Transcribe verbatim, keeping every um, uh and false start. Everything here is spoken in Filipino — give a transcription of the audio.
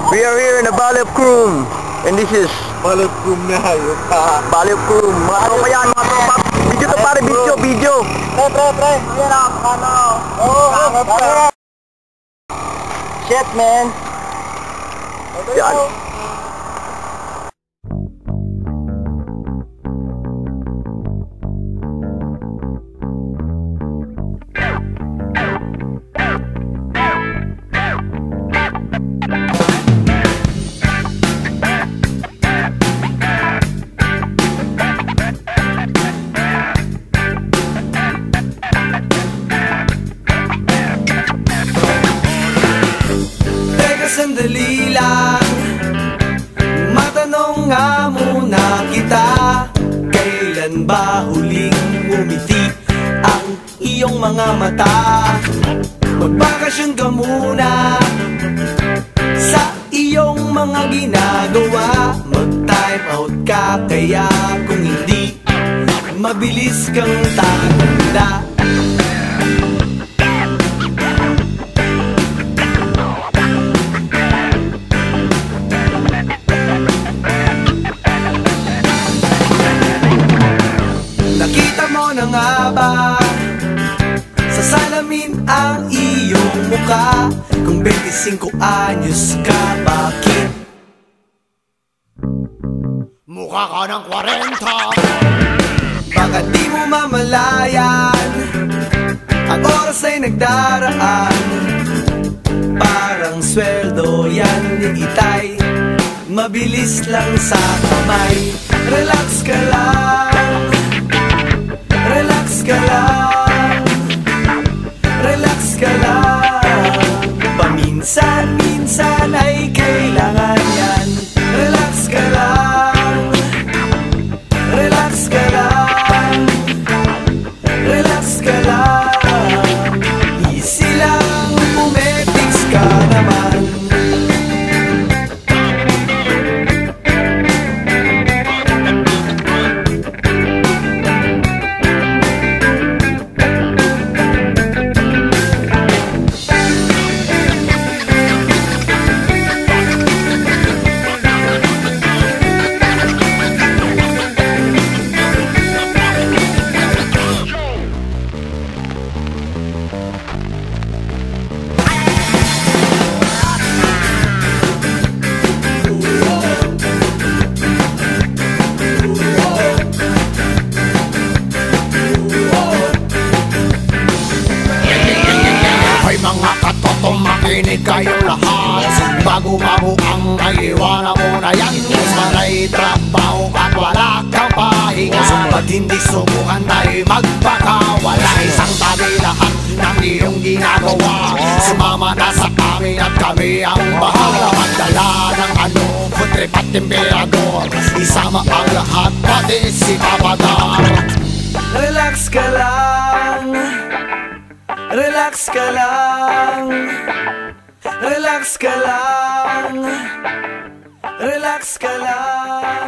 We are here in the Balip Room, and this is Balip Room na yun. Balip Room. Mga tropa yan, mga tropa. Video to pare, video, video. Pre, pre, pre. Ayan ako, ano. Oo, oo. Shit, man. Yan. Sandali lang, matanong nga muna kita, kailan ba huling umiti ang iyong mga mata? Magbakasyon ka muna sa iyong mga ginagawa, mag-time out ka, kaya kung hindi, mabilis kang tatanda. Na nga ba sa salamin ang iyong muka? Kung twenty-five anyos ka, bakit mukha ka ng forty? Baka di mo mamalayan, ang oras ay nagdaraan, parang sweldo yan ni Itay, mabilis lang sa kamay. Relax ka lang, relax ka lang, relax ka lang, paminsan-minsan ay kailangan yan. Relax ka lang, relax ka lang, relax ka lang, easy lang, umetics ka naman. Makinig kayo lahat, bago mabuang naiiwanan mo na yan. Sanay trabaho at wala kang pahinga, ba't hindi subukan tayo magpakawala? Isang tabi lahat ng iyong ginagawa, sumama na sa amin at kami ang bahala. Magdala ng ano, food trip at temperador, isama ang lahat, pati si Papadar. Relax ka lang, relax ka lang, relax ka lang, relax ka lang.